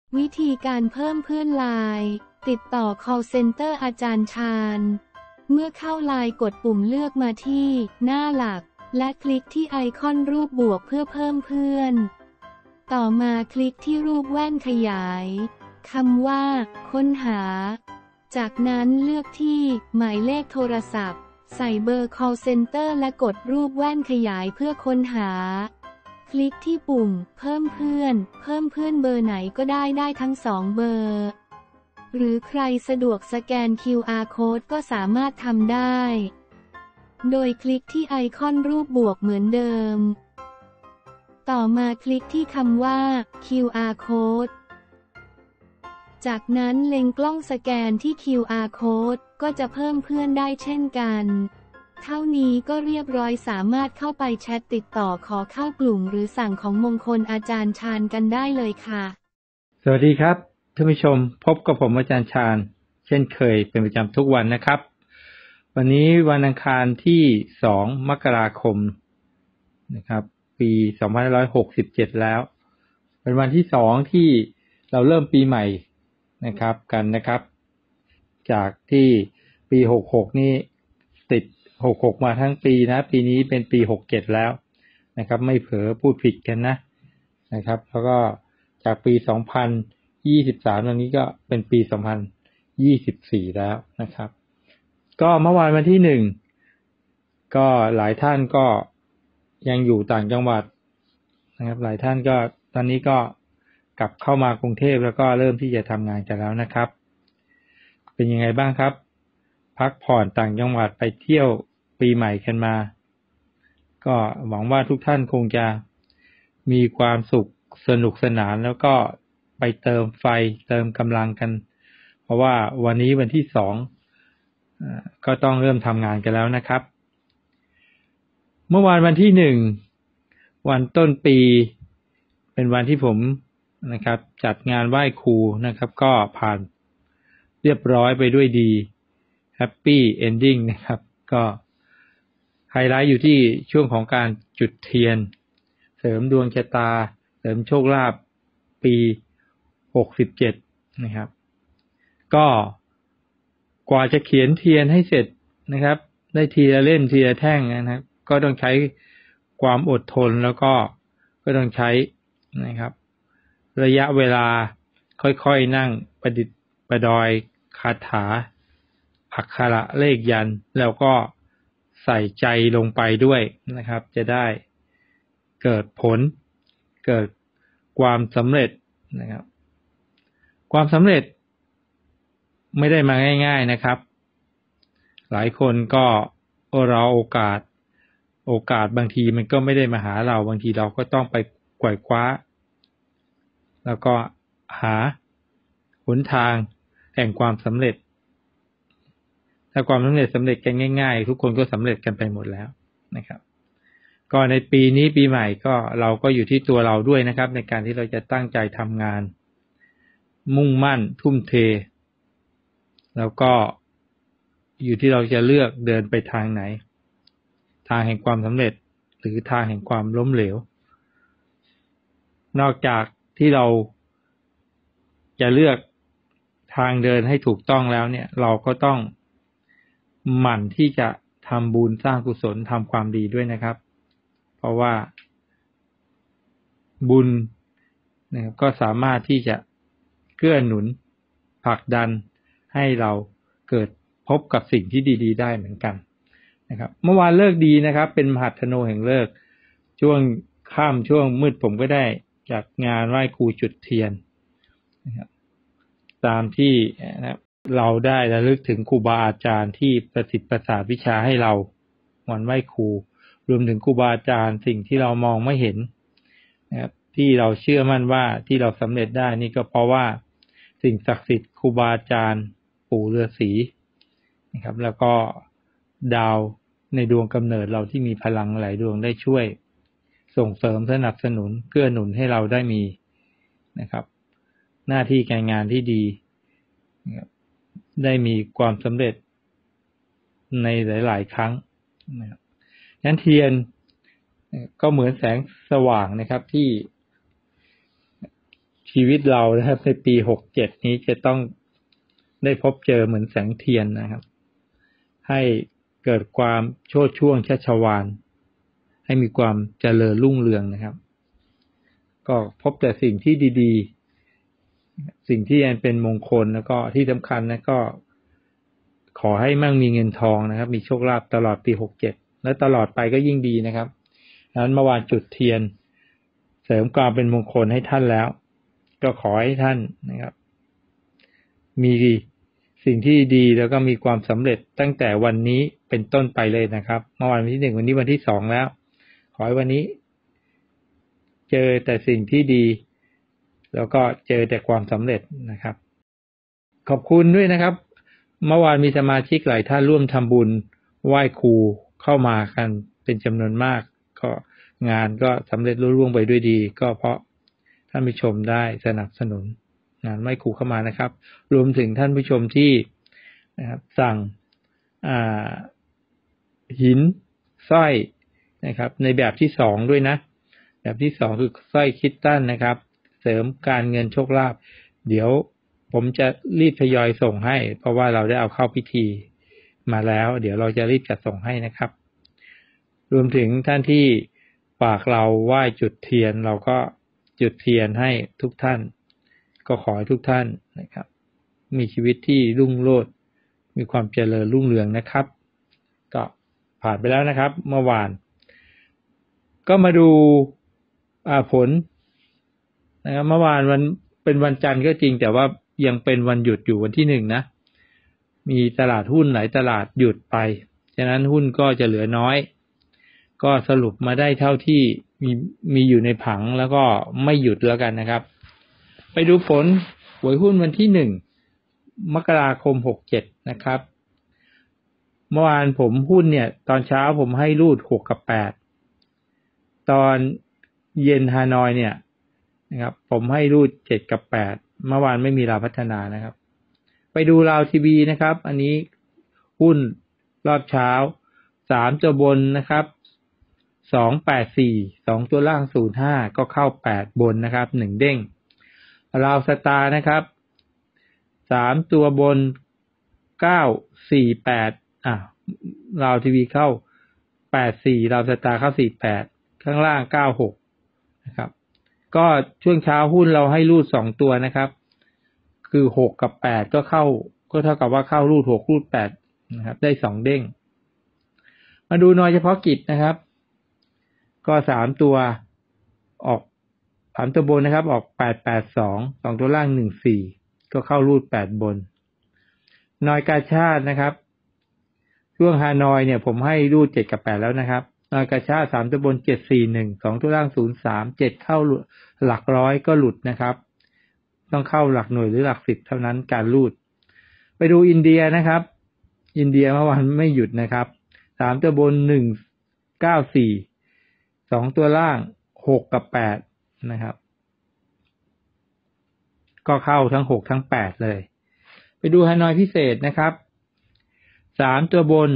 วิธีการเพิ่มเพื่อนไลน์ติดต่อ call center อาจารย์ชาญเมื่อเข้าไลน์กดปุ่มเลือกมาที่หน้าหลักและคลิกที่ไอคอนรูปบวกเพื่อเพิ่มเพื่อนต่อมาคลิกที่รูปแว่นขยายคำว่าค้นหาจากนั้นเลือกที่หมายเลขโทรศัพท์ใส่เบอร์ call center และกดรูปแว่นขยายเพื่อค้นหาคลิกที่ปุ่มเพิ่มเพื่อนเบอร์ไหนก็ได้ทั้ง2เบอร์หรือใครสะดวกสแกน QR Code ก็สามารถทำได้โดยคลิกที่ไอคอนรูปบวกเหมือนเดิมต่อมาคลิกที่คำว่า QR Code จากนั้นเล็งกล้องสแกนที่ QR Code ก็จะเพิ่มเพื่อนได้เช่นกันเท่านี้ก็เรียบร้อยสามารถเข้าไปแชทติดต่อขอเข้ากลุ่มหรือสั่งของมงคลอาจารย์ชาญกันได้เลยค่ะสวัสดีครับท่านผู้ชมพบกับผมอาจารย์ชาญเช่นเคยเป็นประจำทุกวันนะครับวันนี้วันอังคารที่2มกราคมนะครับปี2567แล้วเป็นวันที่2ที่เราเริ่มปีใหม่นะครับกันนะครับจากที่ปี66นี่ติด66มาทั้งปีนะปีนี้เป็นปี67แล้วนะครับไม่เผลอพูดผิดกันนะครับแล้วก็จากปี2023ตอนนี้ก็เป็นปี2024แล้วนะครับก็เมื่อวานวันที่1ก็หลายท่านก็ยังอยู่ต่างจังหวัดนะครับหลายท่านก็ตอนนี้ก็กลับเข้ามากรุงเทพแล้วก็เริ่มที่จะทำงานกันแล้วนะครับเป็นยังไงบ้างครับพักผ่อนต่างจังหวัดไปเที่ยวปีใหม่กันมาก็หวังว่าทุกท่านคงจะมีความสุขสนุกสนานแล้วก็ไปเติมไฟเติมกำลังกันเพราะว่าวันนี้วันที่2ก็ต้องเริ่มทำงานกันแล้วนะครับเมื่อวานวันที่1วันต้นปีเป็นวันที่ผมนะครับจัดงานไหว้ครูนะครับก็ผ่านเรียบร้อยไปด้วยดีแฮปปี้เอนดิ้งนะครับก็ไฮไลท์อยู่ที่ช่วงของการจุดเทียนเสริมดวงชะตาเสริมโชคลาภปี67นะครับก็กว่าจะเขียนเทียนให้เสร็จนะครับได้ทีละเล่มทีละแท่งนะครับก็ต้องใช้ความอดทนแล้วก็ต้องใช้นะครับระยะเวลาค่อยๆนั่งประดิษฐ์ประดอยคาถาอักขระเลขยันต์แล้วก็ใส่ใจลงไปด้วยนะครับจะได้เกิดผลเกิดความสำเร็จนะครับความสำเร็จไม่ได้มาง่ายๆนะครับหลายคนก็รอโอกาสบางทีมันก็ไม่ได้มาหาเราบางทีเราก็ต้องไปไขว่คว้าแล้วก็หาหนทางแห่งความสำเร็จถ้าความสำเร็จกันง่ายๆทุกคนก็สำเร็จกันไปหมดแล้วนะครับก็ในปีนี้ปีใหม่ก็เราก็อยู่ที่ตัวเราด้วยนะครับในการที่เราจะตั้งใจทำงานมุ่งมั่นทุ่มเทแล้วก็อยู่ที่เราจะเลือกเดินไปทางไหนทางแห่งความสำเร็จหรือทางแห่งความล้มเหลวนอกจากที่เราจะเลือกทางเดินให้ถูกต้องแล้วเนี่ยเราก็ต้องหมั่นที่จะทำบุญสร้างกุศลทำความดีด้วยนะครับเพราะว่าบุญนะครับก็สามารถที่จะเกื้อหนุนผลักดันให้เราเกิดพบกับสิ่งที่ดีๆได้เหมือนกันนะครับเมื่อวานเลิกดีนะครับเป็นมหัธโนแห่งเลิกช่วงค่ำช่วงมืดผมก็ได้จัดงานไหว้ครูจุดเทียนนะครับตามที่นะครับเราได้ระลึกถึงครูบาอาจารย์ที่ประสิทธิ์ประสาทวิชาให้เราวันไหว้ครูรวมถึงครูบาอาจารย์สิ่งที่เรามองไม่เห็นนะครับที่เราเชื่อมั่นว่าที่เราสำเร็จได้นี่ก็เพราะว่าสิ่งศักดิ์สิทธิ์ครูบาอาจารย์ปู่ฤาษีนะครับแล้วก็ดาวในดวงกำเนิดเราที่มีพลังหลายดวงได้ช่วยส่งเสริมสนับสนุนเกื้อหนุนให้เราได้มีนะครับหน้าที่การงานที่ดีนะครับได้มีความสำเร็จในหลายๆครั้งนะครับงั้นเทียนก็เหมือนแสงสว่างนะครับที่ชีวิตเรานะครับในปี67นี้จะต้องได้พบเจอเหมือนแสงเทียนนะครับให้เกิดความโชติช่วงชัชวาลให้มีความเจริญรุ่งเรืองนะครับก็พบแต่สิ่งที่ดีๆสิ่งที่เป็นมงคลแล้วก็ที่สำคัญนะก็ขอให้มั่งมีเงินทองนะครับมีโชคลาภตลอดปี67และตลอดไปก็ยิ่งดีนะครับดังนั้นเมื่อวานจุดเทียนเสริมความเป็นมงคลให้ท่านแล้วก็ขอให้ท่านนะครับมีสิ่งที่ดีแล้วก็มีความสำเร็จตั้งแต่วันนี้เป็นต้นไปเลยนะครับเมื่อวานวันที่1วันนี้วันที่2แล้วขอให้วันนี้เจอแต่สิ่งที่ดีแล้วก็เจอแต่ความสำเร็จนะครับขอบคุณด้วยนะครับเมื่อวานมีสมาชิกหลายท่านร่วมทำบุญไหว้ครูเข้ามากันเป็นจำนวนมากก็งานก็สำเร็จรุ่ร่วงไปด้วยดีก็เพราะท่านผู้ชมได้สนับสนุนงานไหว้ครูเข้ามานะครับรวมถึงท่านผู้ชมที่นะครับสั่งหินสร้อยนะครับในแบบที่2ด้วยนะแบบที่2คือสร้อยคริสตัลนะครับเสริมการเงินโชคลาภเดี๋ยวผมจะรีบทยอยส่งให้เพราะว่าเราได้เอาเข้าพิธีมาแล้วเดี๋ยวเราจะรีบจัดส่งให้นะครับรวมถึงท่านที่ฝากเราไหว้จุดเทียนเราก็จุดเทียนให้ทุกท่านก็ขอให้ทุกท่านนะครับมีชีวิตที่รุ่งโรจน์มีความเจริญรุ่งเรืองนะครับก็ผ่านไปแล้วนะครับเมื่อวานก็มาดูผลนะครับเมื่อวานวันเป็นวันจันทร์ก็จริงแต่ว่ายังเป็นวันหยุดอยู่วันที่1นะมีตลาดหุ้นหลายตลาดหยุดไปฉะนั้นหุ้นก็จะเหลือน้อยก็สรุปมาได้เท่าที่มีอยู่ในผังแล้วก็ไม่หยุดแล้วกันนะครับไปดูผลหวยหุ้นวันที่1มกราคม67นะครับเมื่อวานผมหุ้นเนี่ยตอนเช้าผมให้รูด6กับ8ตอนเย็นฮานอยเนี่ยนะครับผมให้รูด7กับ8เมื่อวานไม่มีราวพัฒนานะครับไปดูราวทีวีนะครับอันนี้หุ้นรอบเช้า3ตัวบนนะครับ284 2ตัวล่าง05ก็เข้า8บนนะครับ1เด้งราวสตาร์นะครับ3ตัวบน948ราวทีวีเข้า84ราวสตาร์เข้า48ข้างล่าง96นะครับก็ช่วงเช้าหุ้นเราให้รูด2ตัวนะครับคือ6กับ8ก็เข้าก็เท่ากับว่าเข้ารูด6รูด8นะครับได้2เด้งมาดูหน่วยเฉพาะกิจนะครับก็3ตัวออก3ตัวบนนะครับออก882 2ตัวล่าง14ก็เข้ารูด8บนหน่วยกาชาดนะครับช่วงฮานอยเนี่ยผมให้รูด7กับ8แล้วนะครับหน่วยกาชาด3ตัวบน741 2ตัวล่าง03 7เข้าหลักร้อยก็หลุดนะครับต้องเข้าหลักหน่วยหรือหลัก10เท่านั้นการรูดไปดูอินเดียนะครับอินเดียเมื่อวานไม่หยุดนะครับ3ตัวบน194 2ตัวล่าง6กับ8นะครับก็เข้าทั้ง6ทั้ง8เลยไปดูฮานอยพิเศษนะครับ3ตัวบน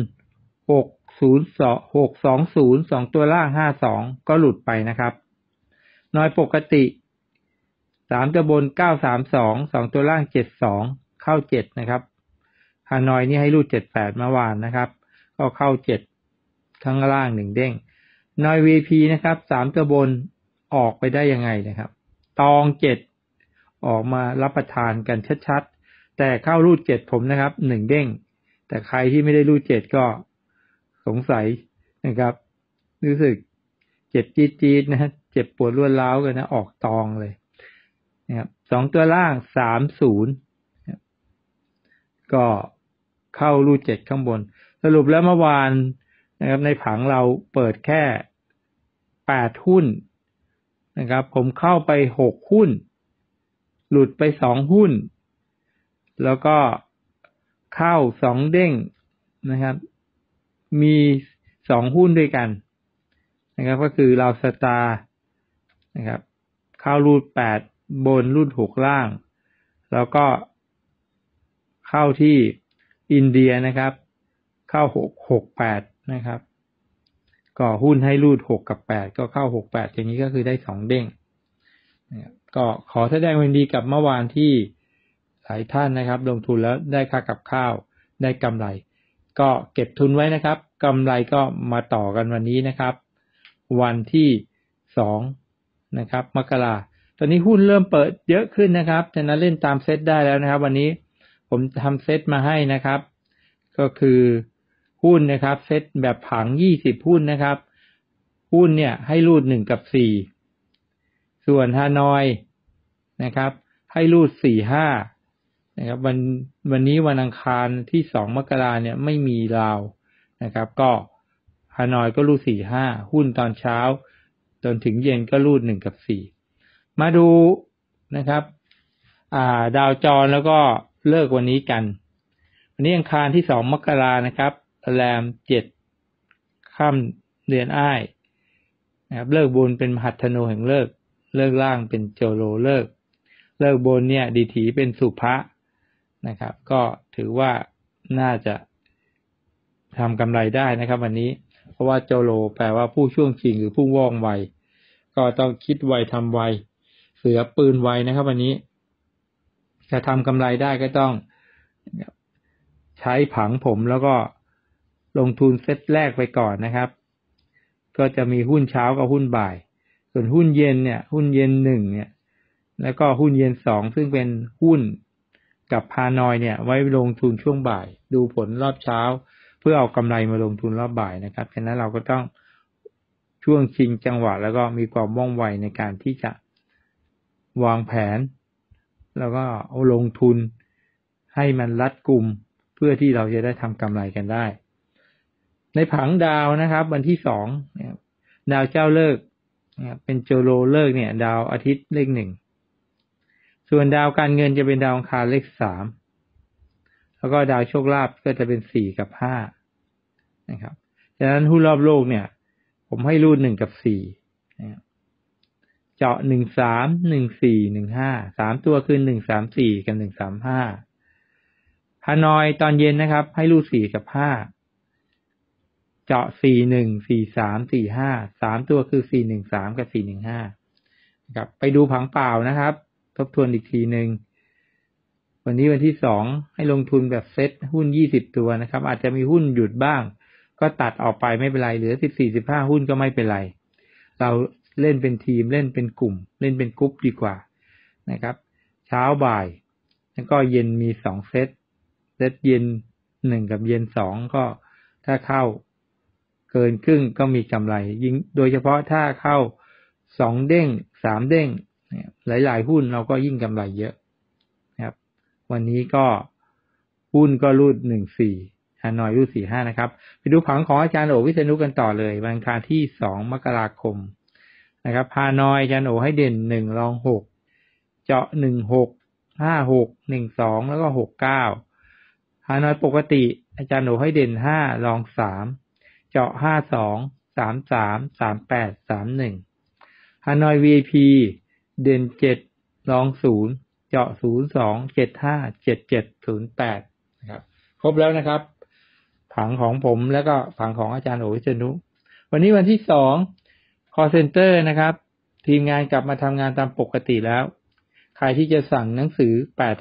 620 2ตัวล่าง52ก็หลุดไปนะครับหน่วยปกติ3ตัวบน932 2ตัวล่าง72เข้า7นะครับฮานอยนี่ให้รูด78เมื่อวานนะครับก็เข้า7ข้างล่าง1เด้งหน่วย VP นะครับ3ตัวบนออกไปได้ยังไงนะครับตอง7ออกมารับประทานกันชัดๆแต่เข้ารูด7ผมนะครับ1เด้งแต่ใครที่ไม่ได้รูด7ก็สงสัยนะครับรู้สึกเจ็บจี๊ดๆนะเจ็บปวดรวดร้าวกันนะออกตองเลยนะครับ2ตัวล่าง30ก็เข้ารูด7ข้างบนสรุปแล้วเมื่อวานนะครับในผังเราเปิดแค่8หุ้นนะครับผมเข้าไป6หุ้นหลุดไป2หุ้นแล้วก็เข้า2เด้งนะครับมี2หุ้นด้วยกันนะครับก็คือเราสตาร์นะครับเข้ารูด8บนรูด6ล่างแล้วก็เข้าที่อินเดียนะครับเข้า668นะครับก็หุ้นให้รูด6กับ8ก็เข้า68อย่างนี้ก็คือได้2เด้งก็ขอแสดงความยินดีกับเมื่อวานที่หลายท่านนะครับลงทุนแล้วได้ค่ากับข้าวได้กำไรก็เก็บทุนไว้นะครับกำไรก็มาต่อกันวันนี้นะครับวันที่2นะครับมกราตอนนี้หุ้นเริ่มเปิดเยอะขึ้นนะครับฉะนั้นเล่นตามเซตได้แล้วนะครับวันนี้ผมทำเซตมาให้นะครับก็คือหุ้นนะครับเซตแบบผัง20หุ้นนะครับหุ้นเนี่ยให้รูด1กับ4ส่วนฮานอยนะครับให้รูด4-5นะครับวันนี้วันอังคารที่2มกราเนี่ยไม่มีราวนะครับก็ฮานอยก็รูด4-5หุ้นตอนเช้าจนถึงเย็นก็รูด1กับ4มาดูนะครับดาวจรแล้วก็เลิกวันนี้กันวันนี้อังคารที่2มกรานะครับแรม7ค่ำเดือนอ้ายนะครับเลิกบนเป็นมหัตถโนแห่งเลิกล่างเป็นโจโลเลิกบนเนี่ยดีถีเป็นสุภะนะครับก็ถือว่าน่าจะทำกำไรได้นะครับวันนี้เพราะว่าโจโลแปลว่าผู้ช่วงชิงหรือผู้ว่องไวก็ต้องคิดไวทำไวเสือปืนไวนะครับวันนี้จะทำกำไรได้ก็ต้องใช้ผังผมแล้วก็ลงทุนเซตแรกไปก่อนนะครับก็จะมีหุ้นเช้ากับหุ้นบ่ายส่วนหุ้นเย็นเนี่ยหุ้นเย็น1เนี่ยแล้วก็หุ้นเย็น2ซึ่งเป็นหุ้นกับฮานอยเนี่ยไว้ลงทุนช่วงบ่ายดูผลรอบเช้าเพื่อเอากำไรมาลงทุนรอบบ่ายนะครับฉะนั้นเราก็ต้องช่วงชิงจังหวะแล้วก็มีความว่องไวในการที่จะวางแผนแล้วก็เอาลงทุนให้มันรัดกุมเพื่อที่เราจะได้ทำกำไรกันได้ในผังดาวนะครับวันที่2ดาวเจ้าเลิกเป็นโจโลเลิกเนี่ยดาวอาทิตย์เลข1ส่วนดาวการเงินจะเป็นดาวอังคารเลข3แล้วก็ดาวโชคลาภก็จะเป็น4กับ5นะครับฉะนั้นหุ้นรอบโลกเนี่ยผมให้รูด1กับ4นะครับเจาะ13 14 15 3ตัวคือ134กับ135ฮานอยตอนเย็นนะครับให้รูด4กับ5เจาะ41 43 45 3ตัวคือ413กับ415นะครับไปดูผังเปล่านะครับทบทวนอีกทีนึงวันนี้วันที่2ให้ลงทุนแบบเซ็ตหุ้น20ตัวนะครับอาจจะมีหุ้นหยุดบ้างก็ตัดออกไปไม่เป็นไรเหลือ14-15หุ้นก็ไม่เป็นไรเราเล่นเป็นทีมเล่นเป็นกลุ่มเล่นเป็นกรุ๊ปดีกว่านะครับเช้าบ่ายแล้วก็เย็นมี2เซตเย็น1กับเย็น2ก็ถ้าเข้าเกินครึ่งก็มีกำไรยิ่งโดยเฉพาะถ้าเข้า2เด้ง3เด้งหลายๆหุ้นเราก็ยิ่งกำไรเยอะนะครับวันนี้ก็หุ้นก็รูด14ฮานอยรูด45นะครับไปดูผังของอาจารย์โอวิษณุกันต่อเลยวันอังคารที่2มกราคมนะครับฮานอยอาจารย์โอให้เด่น1รอง6เจาะ16 56 12แล้วก็69ฮานอยปกติอาจารย์โอให้เด่น5รอง3เจาะ52 33 38 31ฮานอย VIP เด่น7รอง0เจาะ02 75 77 08นะครับครบแล้วนะครับผังของผมแล้วก็ผังของอาจารย์โอวิษณุวันนี้วันที่2 call center นะครับทีมงานกลับมาทำงานตามปกติแล้วใครที่จะสั่งหนังสือ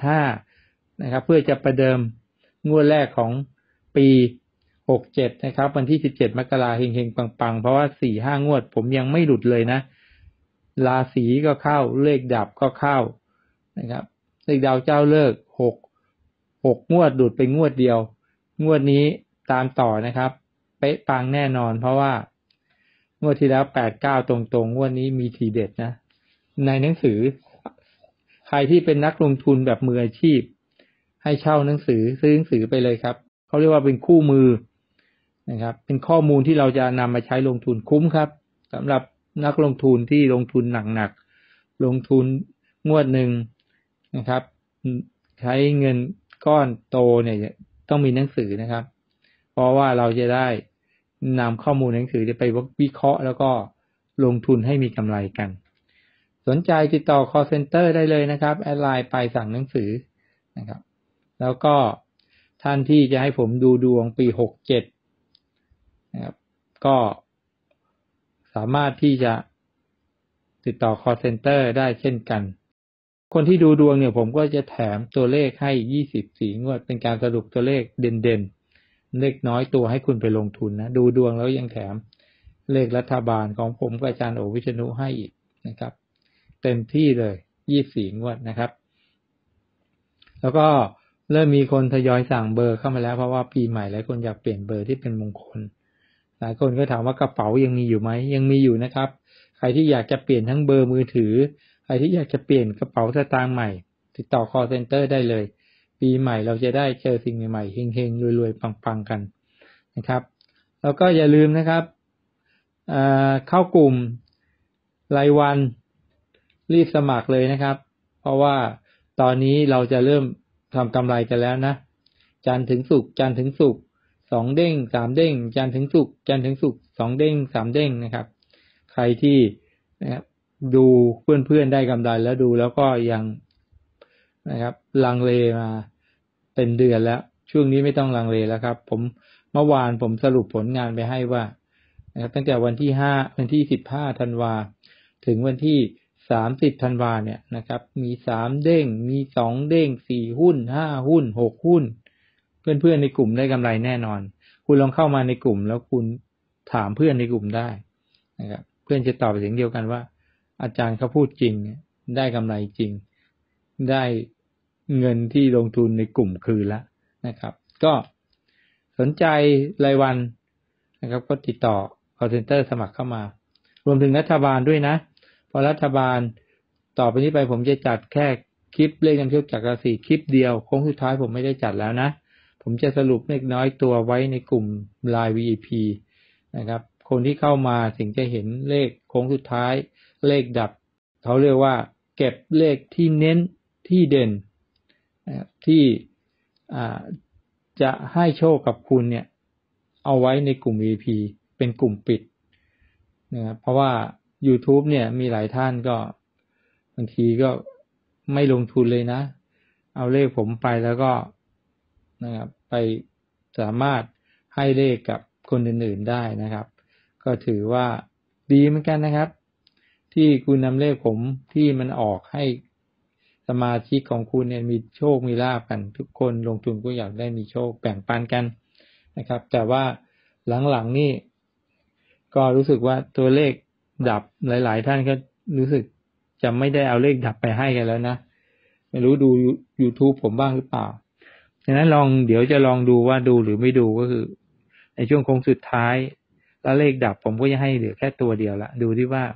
85นะครับเพื่อจะประเดิมงวดแรกของปี67นะครับวันที่17มกราคมเฮงๆปังๆเพราะว่า 4-5 งวดผมยังไม่หลุดเลยนะราศีก็เข้าเลขดับก็เข้านะครับเลขดาวเจ้าเลิก6งวดหลุดไปงวดเดียวงวดนี้ตามต่อนะครับเป๊ะปังแน่นอนเพราะว่างวดที่แล้ว8-9ตรงๆงวดนี้มีทีเด็ดนะในหนังสือใครที่เป็นนักลงทุนแบบมืออาชีพให้เช่าหนังสือซื้อหนังสือไปเลยครับเขาเรียกว่าเป็นคู่มือนะครับเป็นข้อมูลที่เราจะนำมาใช้ลงทุนคุ้มครับสำหรับนักลงทุนที่ลงทุนหนักๆลงทุนงวดหนึ่งนะครับใช้เงินก้อนโตเนี่ยต้องมีหนังสือนะครับเพราะว่าเราจะได้นำข้อมูลหนังสือไปวิเคราะห์แล้วก็ลงทุนให้มีกำไรกันสนใจติดต่อ call center ได้เลยนะครับแอดไลน์ไปสั่งหนังสือนะครับแล้วก็ท่านที่จะให้ผมดูดวงปี67นะครับก็สามารถที่จะติดต่อ call center ได้เช่นกันคนที่ดูดวงเนี่ยผมก็จะแถมตัวเลขให้24 งวดเป็นการสรุปตัวเลขเด่นๆเลขน้อยตัวให้คุณไปลงทุนนะดูดวงแล้วยังแถมเลขรัฐบาลของผมกับอาจารย์โอวิษณุให้อีกนะครับเต็มที่เลย24 งวดนะครับแล้วก็เริ่มมีคนทยอยสั่งเบอร์เข้ามาแล้วเพราะว่าปีใหม่หลายคนอยากเปลี่ยนเบอร์ที่เป็นมงคลหลายคนก็ถามว่ากระเป๋ายังมีอยู่ไหมยังมีอยู่นะครับใครที่อยากจะเปลี่ยนทั้งเบอร์มือถือใครที่อยากจะเปลี่ยนกระเป๋าสตางค์ใหม่ติดต่อ call center ได้เลยปีใหม่เราจะได้เจอสิ่งใหม่ๆเฮงๆรวยๆปังๆกันนะครับแล้วก็อย่าลืมนะครับเข้ากลุ่มรายวันรีบสมัครเลยนะครับเพราะว่าตอนนี้เราจะเริ่มทำกำไรกันแล้วนะจันทร์ถึงศุกร์2 เด้ง3 เด้งจันทร์ถึงศุกร์2 เด้ง3 เด้งนะครับใครที่นะครับดูเพื่อนๆได้กำไรแล้วดูแล้วก็ยังนะครับลังเลมาเป็นเดือนแล้วช่วงนี้ไม่ต้องลังเลแล้วครับเมื่อวานผมสรุปผลงานไปให้ว่านะครับตั้งแต่วันที่15 ธันวาถึงวันที่30 ธันวาเนี่ยนะครับมี3 เด้งมี2 เด้ง4 หุ้น5 หุ้น6 หุ้นเพื่อนๆในกลุ่มได้กำไรแน่นอนคุณลองเข้ามาในกลุ่มแล้วคุณถามเพื่อนในกลุ่มได้นะครับเพื่อนจะตอบเสียงเดียวกันว่าอาจารย์เขาพูดจริงได้กำไรจริงได้เงินที่ลงทุนในกลุ่มคืนแล้วนะครับก็สนใจรายวันนะครับก็ติดต่อ call center สมัครเข้ามารวมถึงรัฐบาลด้วยนะพอรัฐบาลต่อไปนี้ไปผมจะจัดแค่คลิปเลขนำโชคจากราศีคลิปเดียวโค้งสุดท้ายผมไม่ได้จัดแล้วนะผมจะสรุปเล็กน้อยตัวไว้ในกลุ่ม LINE VIP นะครับคนที่เข้ามาถึงจะเห็นเลขโค้งสุดท้ายเลขดับเขาเรียกว่าเก็บเลขที่เน้นที่เด่นที่จะให้โชคกับคุณเนี่ยเอาไว้ในกลุ่ม VIP เป็นกลุ่มปิดนะครับเพราะว่า YouTube เนี่ยมีหลายท่านก็บางทีก็ไม่ลงทุนเลยนะเอาเลขผมไปแล้วก็นะครับไปสามารถให้เลขกับคนอื่นๆได้นะครับก็ถือว่าดีเหมือนกันนะครับที่คุณนำเลขผมที่มันออกให้สมาชิกของคุณเนี่ยมีโชคมีลาภกันทุกคนลงทุนก็อยากได้มีโชคแบ่งปันกันนะครับแต่ว่าหลังๆนี่ก็รู้สึกว่าตัวเลขดับหลายๆท่านก็รู้สึกจะไม่ได้เอาเลขดับไปให้กันแล้วนะไม่รู้ดู YouTube ผมบ้างหรือเปล่าฉะนั้นเดี๋ยวจะลองดูว่าดูหรือไม่ดูก็คือในช่วงโค้งสุดท้ายแล้วเลขดับผมก็จะให้เหลือแค่ตัวเดียวละดูที่ว่า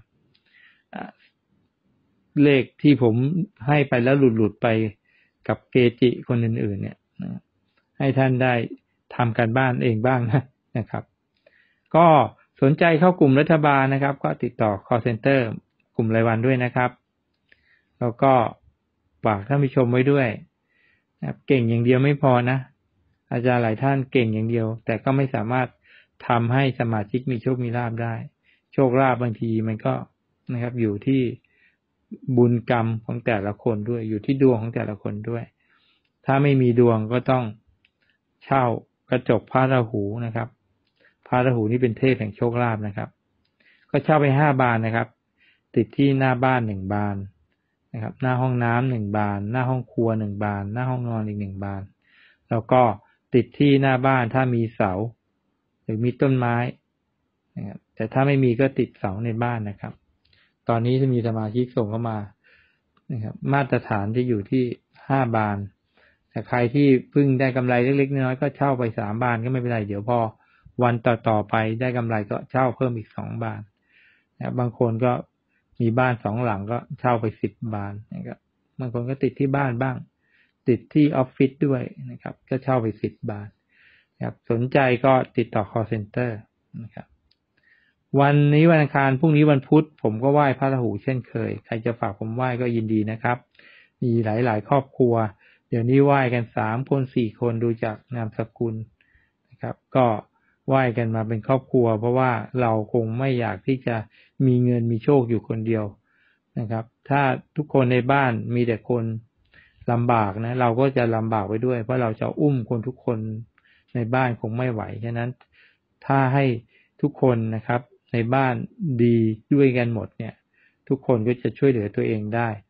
เลขที่ผมให้ไปแล้วหลุดไปกับเกจิคนอื่นๆเนี่ยให้ท่านได้ทำการบ้านเองบ้างนะครับก็สนใจเข้ากลุ่มรัฐบาลนะครับก็ติดต่อ call center กลุ่มรายวันด้วยนะครับแล้วก็ฝากท่านผู้ชมไว้ด้วยนะครับเก่งอย่างเดียวไม่พอนะอาจารย์หลายท่านเก่งอย่างเดียวแต่ก็ไม่สามารถทำให้สมาชิกมีโชคมีลาภได้โชคลาภบางทีมันก็นะครับอยู่ที่บุญกรรมของแต่ละคนด้วยอยู่ที่ดวงของแต่ละคนด้วยถ้าไม่มีดวงก็ต้องเช่ากระจกพระราหูนะครับพระราหูนี่เป็นเทพแห่งโชคลาภนะครับก็เช่าไป5 บานนะครับติดที่หน้าบ้าน1 บานนะครับหน้าห้องน้ำ1 บานหน้าห้องครัว1 บานหน้าห้องนอนอีก1 บานแล้วก็ติดที่หน้าบ้านถ้ามีเสาหรือมีต้นไม้นะครับแต่ถ้าไม่มีก็ติดเสาในบ้านนะครับตอนนี้จะมีสมาชิกส่งเข้ามานะครับมาตรฐานจะอยู่ที่5 บานแต่ใครที่เพิ่งได้กำไรเล็กๆน้อยๆก็เช่าไป3 บานก็ไม่เป็นไรเดี๋ยวพอวันต่อไปได้กำไรก็เช่าเพิ่มอีก2 บานนะบางคนก็มีบ้าน2 หลังก็เช่าไป10 บานนะครับบางคนก็ติดที่บ้านบ้างติดที่ออฟฟิศด้วยนะครับก็เช่าไป10 บานนะครับสนใจก็ติดต่อ call center นะครับวันนี้วันอังคารพรุ่งนี้วันพุธผมก็ไหว้พระราหูเช่นเคยใครจะฝากผมไหว้ก็ยินดีนะครับมีหลายๆครอบครัวเดี๋ยวนี้ไหว้กัน3 คน4 คนดูจากนามสกุลนะครับก็ไหว้กันมาเป็นครอบครัวเพราะว่าเราคงไม่อยากที่จะมีเงินมีโชคอยู่คนเดียวนะครับถ้าทุกคนในบ้านมีแต่คนลำบากนะเราก็จะลำบากไปด้วยเพราะเราจะอุ้มคนทุกคนในบ้านคงไม่ไหวฉะนั้นถ้าให้ทุกคนนะครับในบ้านดีด้วยกันหมดเนี่ยทุกคนก็จะช่วยเหลือตัวเองได้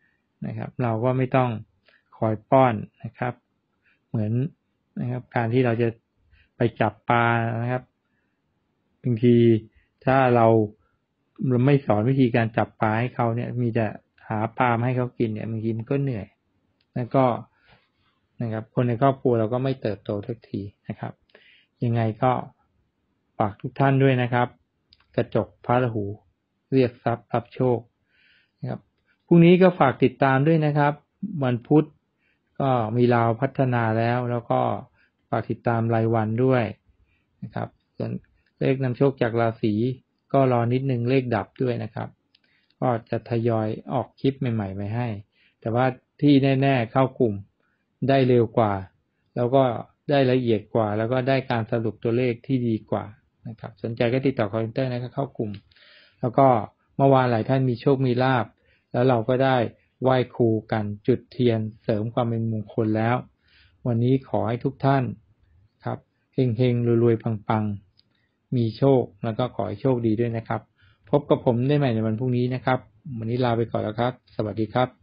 นะครับเราก็ไม่ต้องคอยป้อนนะครับ เหมือนนะครับการที่เราจะไปจับปลานะครับบางทีถ้าเราไม่สอนวิธีการจับปลาให้เขาเนี่ยมีแต่หาปลามาให้เขากินเนี่ยบางทีมันก็เหนื่อยแล้วก็นะครับคนในครอบครัวเราก็ไม่เติบโตทุกทีนะครับยังไงก็ฝากทุกท่านด้วยนะครับกระจกพระราหูเรียกทรัพย์รับโชคนะครับพรุ่งนี้ก็ฝากติดตามด้วยนะครับวันพุธก็มีราวพัฒนาแล้วก็ฝากติดตามรายวันด้วยนะครับส่วนเลขนำโชคจากราศีก็รอนิดนึงเลขดับด้วยนะครับก็จะทยอยออกคลิปใหม่ๆมาให้แต่ว่าที่แน่ๆเข้ากลุ่มได้เร็วกว่าแล้วก็ได้ละเอียดกว่าแล้วก็ได้การสรุปตัวเลขที่ดีกว่านะครับสนใจก็ติดต่อคอลเซ็นเตอร์นะครับเข้ากลุ่มแล้วก็เมื่อวานหลายท่านมีโชคมีลาภแล้วเราก็ได้ไหว้ครูกันจุดเทียนเสริมความเป็นมงคลแล้ววันนี้ขอให้ทุกท่านครับเฮงๆรวยๆปังๆมีโชคแล้วก็ขอให้โชคดีด้วยนะครับพบกับผมได้ใหม่ในวันพรุ่งนี้นะครับวันนี้ลาไปก่อนแล้วครับสวัสดีครับ